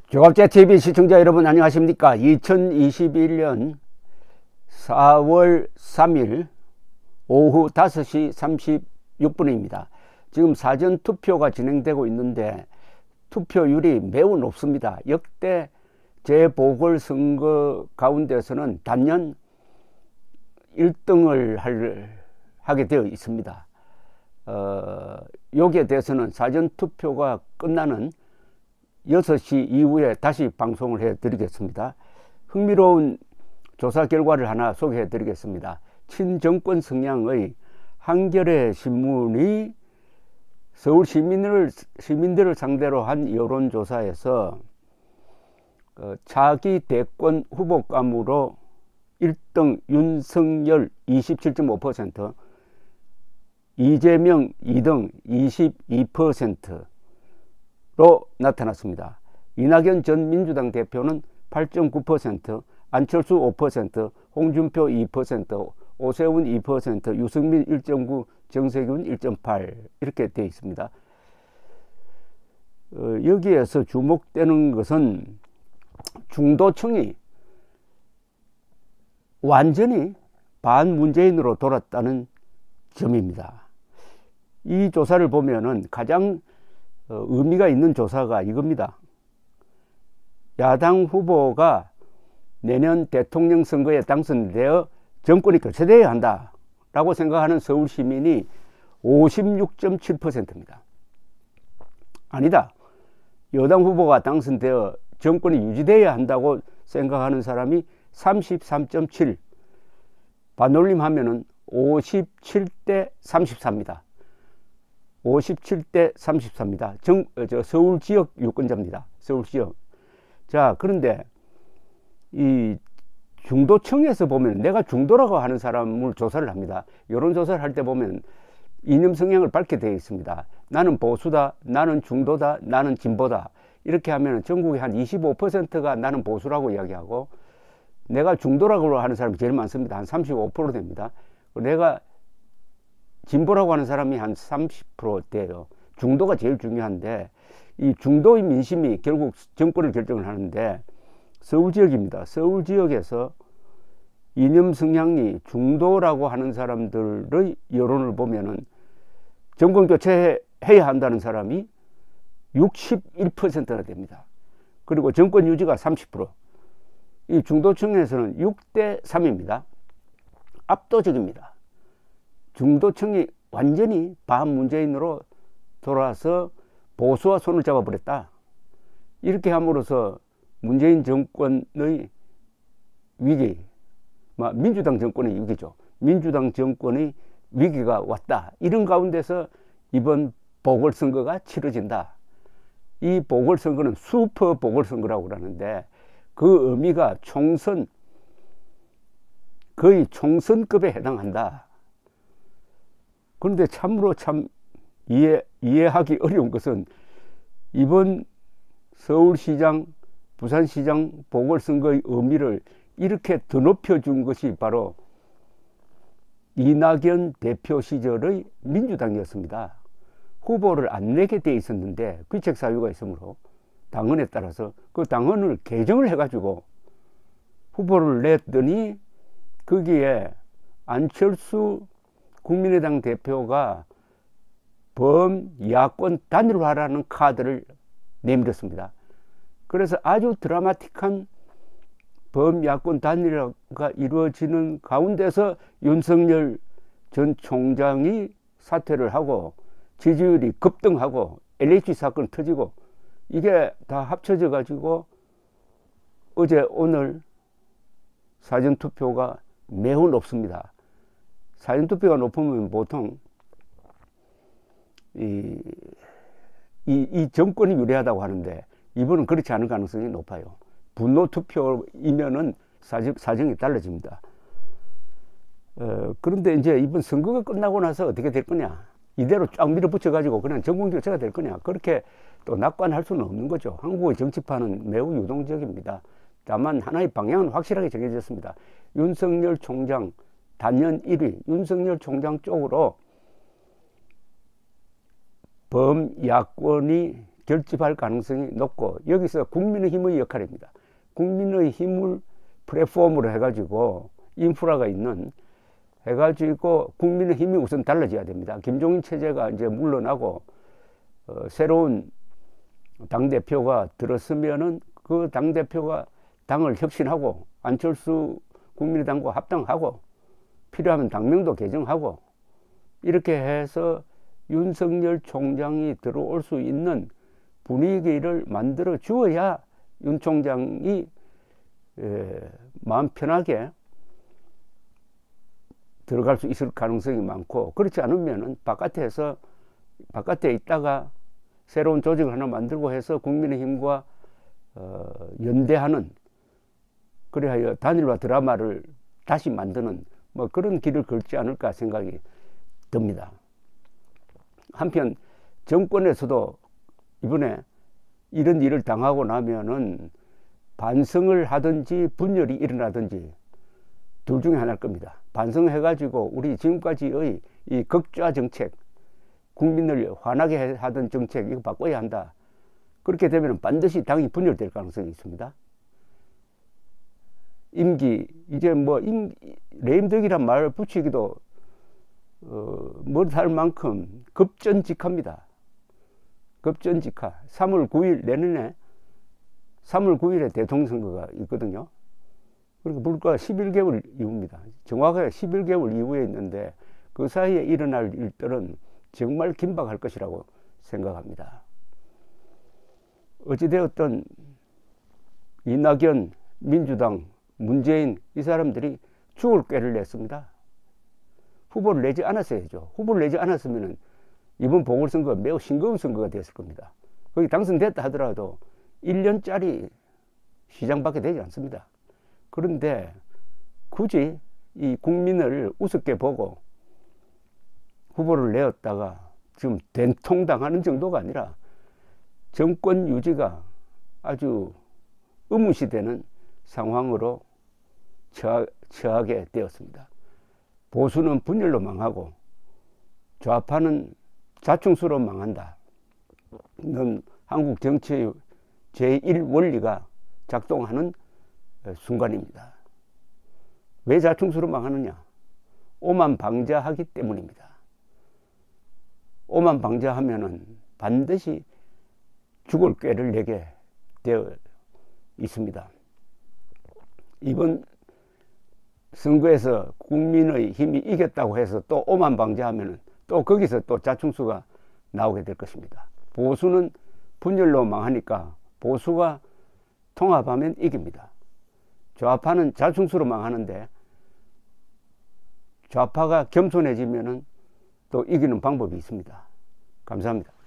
조갑제TV 시청자 여러분 안녕하십니까. 2021년 4월 3일 오후 5시 36분입니다. 지금 사전투표가 진행되고 있는데 투표율이 매우 높습니다. 역대 재보궐선거 가운데서는 단연 1등을 하게 되어 있습니다. 여기에 대해서는 사전투표가 끝나는 6시 이후에 다시 방송을 해 드리겠습니다. 흥미로운 조사 결과를 하나 소개해 드리겠습니다. 친정권 성향의 한겨레 신문이 서울 시민들을 상대로 한 여론조사에서 차기 대권 후보감으로 1등 윤석열 27.5%, 이재명 2등 22%로 나타났습니다. 이낙연 전 민주당 대표는 8.9%, 안철수 5%, 홍준표 2%, 오세훈 2%, 유승민 1.9%, 정세균 1.8% 이렇게 되어 있습니다. 여기에서 주목되는 것은 중도층이 완전히 반문재인으로 돌았다는 점입니다. 이 조사를 보면은 가장 의미가 있는 조사가 이겁니다. 야당 후보가 내년 대통령 선거에 당선되어 정권이 교체되어야 한다 라고 생각하는 서울 시민이 56.7%입니다. 아니다, 여당 후보가 당선되어 정권이 유지되어야 한다고 생각하는 사람이 33.7%, 반올림하면은 57대 34입니다. 57대 34입니다. 서울 지역 유권자입니다. 서울 지역. 자, 그런데 이 중도층에서 보면, 내가 중도라고 하는 사람을 조사를 합니다. 여론조사를 할 때 보면 이념 성향을 밝게 되어 있습니다. 나는 보수다, 나는 중도다, 나는 진보다. 이렇게 하면 전국의 한 25%가 나는 보수라고 이야기하고, 내가 중도라고 하는 사람이 제일 많습니다. 한 35% 됩니다. 내가 진보라고 하는 사람이 한 30% 돼요. 중도가 제일 중요한데, 이 중도의 민심이 결국 정권을 결정을 하는데, 서울 지역입니다. 서울 지역에서 이념 성향이 중도라고 하는 사람들의 여론을 보면은 정권 교체해야 한다는 사람이 61%나 됩니다. 그리고 정권 유지가 30%. 이 중도층에서는 6대 3입니다. 압도적입니다. 중도층이 완전히 반문재인으로 돌아서 보수와 손을 잡아버렸다. 이렇게 함으로써 문재인 정권의 위기, 민주당 정권의 위기죠. 민주당 정권의 위기가 왔다. 이런 가운데서 이번 보궐선거가 치러진다. 이 보궐선거는 슈퍼 보궐선거라고 그러는데, 그 의미가 거의 총선급에 해당한다. 그런데 참으로 이해하기 어려운 것은, 이번 서울시장, 부산시장 보궐선거의 의미를 이렇게 드높여 준 것이 바로 이낙연 대표 시절의 민주당이었습니다. 후보를 안 내게 돼 있었는데 귀책 사유가 있으므로 당헌에 따라서 그 당헌을 개정을 해가지고 후보를 냈더니, 거기에 안철수 국민의당 대표가 범야권 단일화라는 카드를 내밀었습니다. 그래서 아주 드라마틱한 범야권 단일화가 이루어지는 가운데서 윤석열 전 총장이 사퇴를 하고 지지율이 급등하고 LH 사건 터지고, 이게 다 합쳐져 가지고 어제 오늘 사전투표가 매우 높습니다. 사전투표가 높으면 보통 이 정권이 유리하다고 하는데, 이번은 그렇지 않을 가능성이 높아요. 분노 투표이면은 사정이 달라집니다. 그런데 이제 이번 선거가 끝나고 나서 어떻게 될 거냐, 이대로 쫙 밀어붙여 가지고 그냥 정권 교체가 될 거냐, 그렇게 또 낙관할 수는 없는 거죠. 한국의 정치판은 매우 유동적입니다. 다만 하나의 방향은 확실하게 정해졌습니다. 윤석열 총장 단연 1위, 윤석열 총장 쪽으로 범야권이 결집할 가능성이 높고, 여기서 국민의힘의 역할입니다. 국민의힘을 플랫폼으로 해가지고 인프라가 있는 해가지고 국민의힘이 우선 달라져야 됩니다. 김종인 체제가 이제 물러나고 새로운 당대표가 들었으면은 그 당대표가 당을 혁신하고 안철수 국민의당과 합당하고 필요하면 당명도 개정하고 이렇게 해서 윤석열 총장이 들어올 수 있는 분위기를 만들어 주어야 윤 총장이 마음 편하게 들어갈 수 있을 가능성이 많고, 그렇지 않으면은 바깥에 있다가 새로운 조직을 하나 만들고 해서 국민의힘과 연대하는, 그래야 단일화 드라마를 다시 만드는 뭐 그런 길을 걸지 않을까 생각이 듭니다. 한편 정권에서도 이번에 이런 일을 당하고 나면은 반성을 하든지 분열이 일어나든지 둘 중에 하나일 겁니다. 반성해가지고 우리 지금까지의 이 극좌 정책, 국민을 화나게 하던 정책 이거 바꿔야 한다. 그렇게 되면 반드시 당이 분열될 가능성이 있습니다. 임기 이제 뭐 레임덕이란 말 붙이기도 못할 만큼 급전직하입니다. 급전직하. 3월 9일 내년에 3월 9일에 대통령 선거가 있거든요. 그러니까 불과 11개월 이후입니다. 정확하게 11개월 이후에 있는데 그 사이에 일어날 일들은 정말 긴박할 것이라고 생각합니다. 어찌되었든 이낙연, 민주당, 문재인 이 사람들이 죽을 꾀를 냈습니다. 후보를 내지 않았어야죠. 후보를 내지 않았으면 이번 보궐선거가 매우 싱거운 선거가 됐을 겁니다. 거기 당선됐다 하더라도 1년짜리 시장밖에 되지 않습니다. 그런데 굳이 이 국민을 우습게 보고 후보를 내었다가 지금 된통당하는 정도가 아니라 정권 유지가 아주 의문시되는 상황으로 처하게 되었습니다. 보수는 분열로 망하고 좌파는 자충수로 망한다. 이건 한국 정치의 제1원리가 작동하는 순간입니다. 왜 자충수로 망하느냐? 오만방자하기 때문입니다. 오만방자하면은 반드시 죽을 꾀를 내게 되어 있습니다. 이번 선거에서 국민의 힘이 이겼다고 해서 또 오만방자하면은 또 거기서 또 자충수가 나오게 될 것입니다. 보수는 분열로 망하니까 보수가 통합하면 이깁니다. 좌파는 자충수로 망하는데 좌파가 겸손해지면은 또 이기는 방법이 있습니다. 감사합니다.